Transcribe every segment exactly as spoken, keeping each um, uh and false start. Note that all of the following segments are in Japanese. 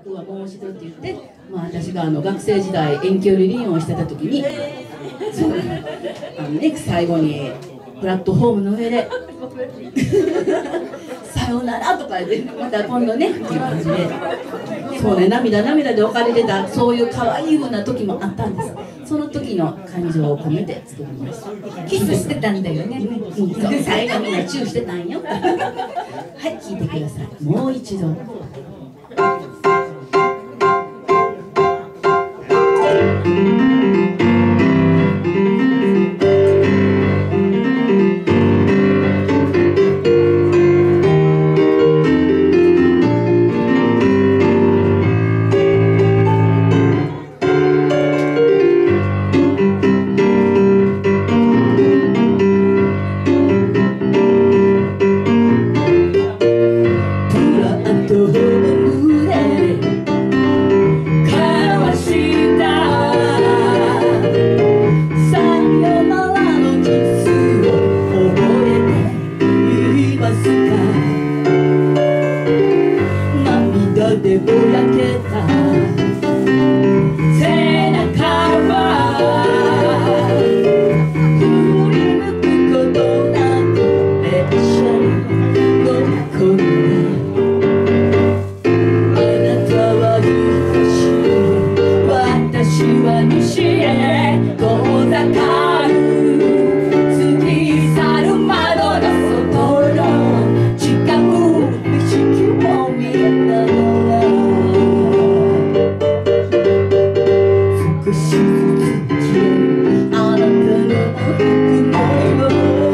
くはもう一度って言って、まあ、私があの学生時代遠距離離婚をしてた時に、そうあの、ね、最後にプラットフォームの上でさよならとかでまた今度ねっていう感じで、そうね、涙涙で別れてた、そういう可愛い風な時もあったんです。その時の感情を込めて作りました。 キスしてたんだよね。 うん、そう、最後みんなチューしてたんよ。はい、聞いてください。もう一度。でぼやけた背中は振り向くことなく列車に乗り込んだ。あなたは東へ、私は西へ遠ざかる過ぎ去る窓の外の時間意識を見ながら少しずつ消えるあなたの雲を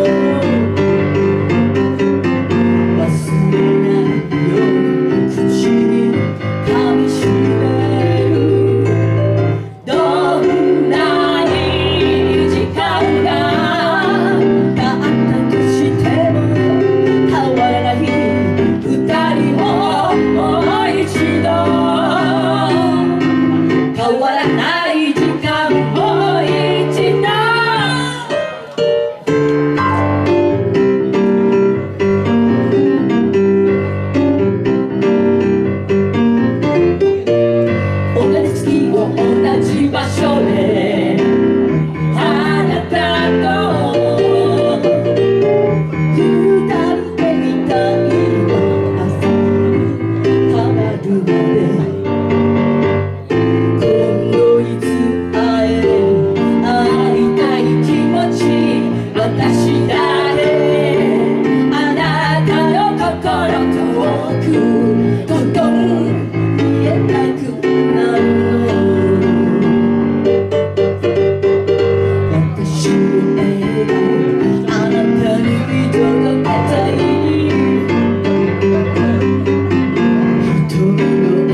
忘れないように口に噛みしめる。どんなに時間が経ったとしても変わらない二人をもう一度変わらない時間もう一度同じ月を同じ場所であなたと二人で見たい朝に変わるまで今後いつ会える会いたい気持ち私だけあなたの心遠くどんどん見えなくなるの。私の笑顔あなたに届けたい瞳の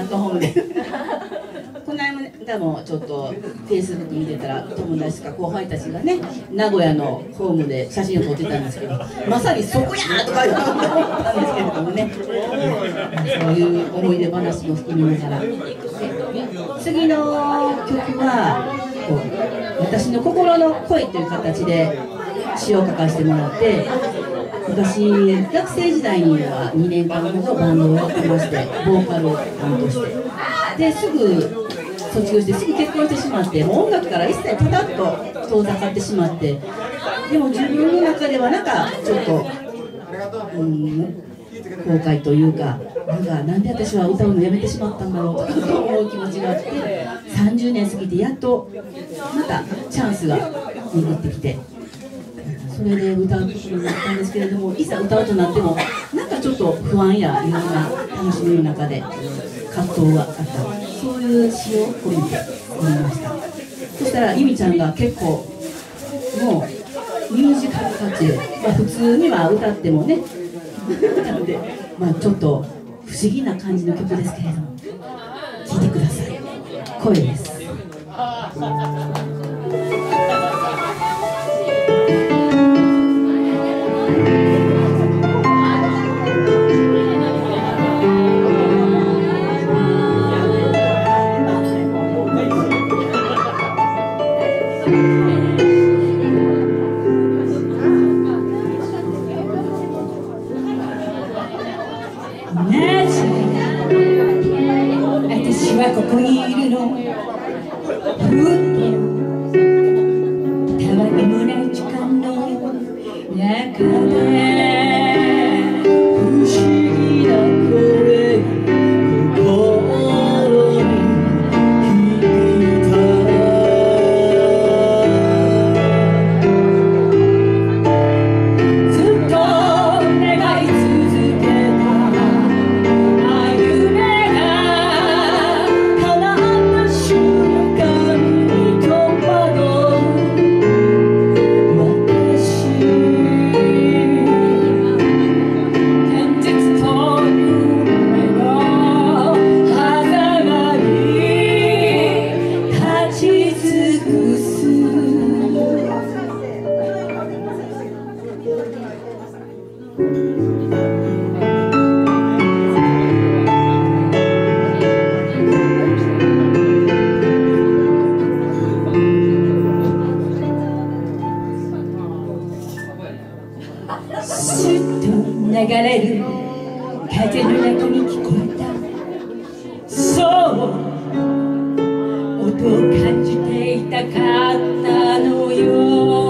ットホームでこの間もちょっとフェイスブック見てたら友達か後輩たちがね名古屋のホームで写真を撮ってたんですけどまさにそこやーとか言ったんですけれどもねそういう思い出話も含みながら次の曲はこう私の心の声という形で詩を書かせてもらって私学生時代にはにねんかんほどバンドをやってましてボーカルを担当してですぐ卒業してすぐ結婚してしまってもう音楽から一切パタッと遠ざかってしまってでも自分の中ではなんかちょっとうん後悔というかなんかなんで私は歌うのやめてしまったんだろうとか思う気持ちがあってさんじゅうねん過ぎてやっとまたチャンスが巡ってきてそれで歌うことになったんですけれどもいざ歌うとなってもなんかちょっと不安やいろんな楽しみの中で葛藤があったそういう詩を込めて読みましたそしたら由美ちゃんが結構もうミュージカル価値、まあ、普通には歌ってもねなので、まあ、ちょっと不思議な感じの曲ですけれども聴いてください声です私はここにいるのふっとたわいもない時間の中で不思議な声が心に響いたずっと願い続けスッと流れる風の中に聞こえたそう音を感じていたかったのよ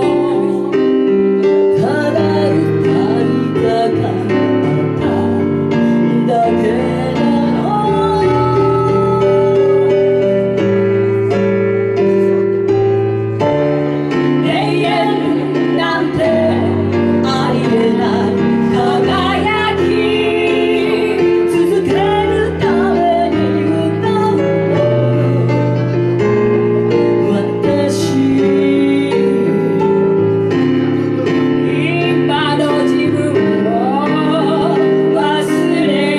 ただ歌いたかっただけなの永遠なんてありえない輝き続けるために歌う私今の自分を忘れ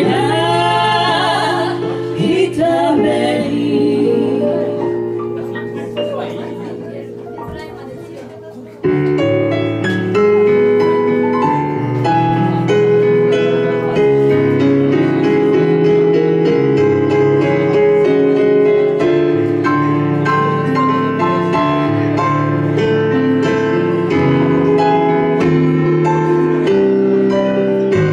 ないために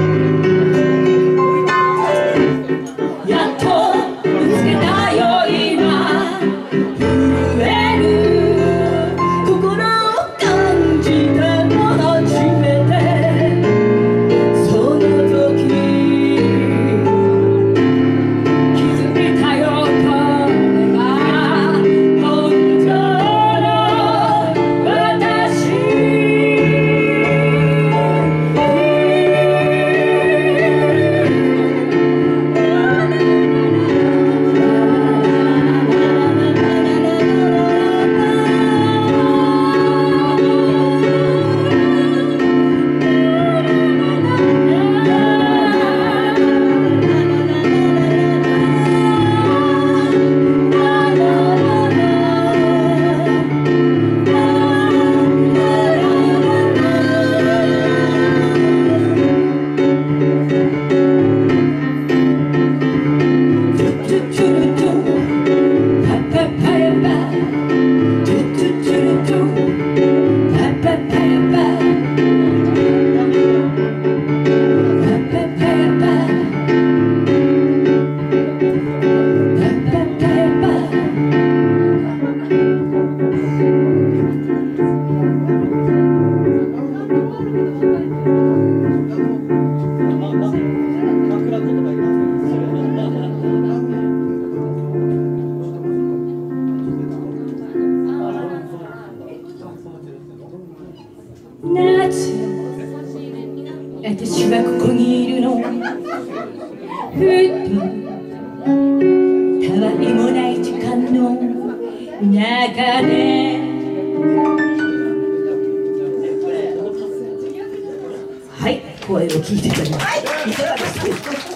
やっと見つけたよ中ではい、声を聞いてたりいかがですか？